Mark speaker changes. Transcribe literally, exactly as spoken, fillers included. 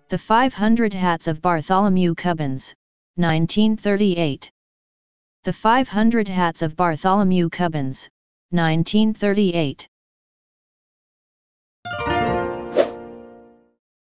Speaker 1: The five hundred Hats of Bartholomew Cubbins, nineteen thirty-eight. The five hundred Hats of Bartholomew Cubbins, nineteen thirty-eight.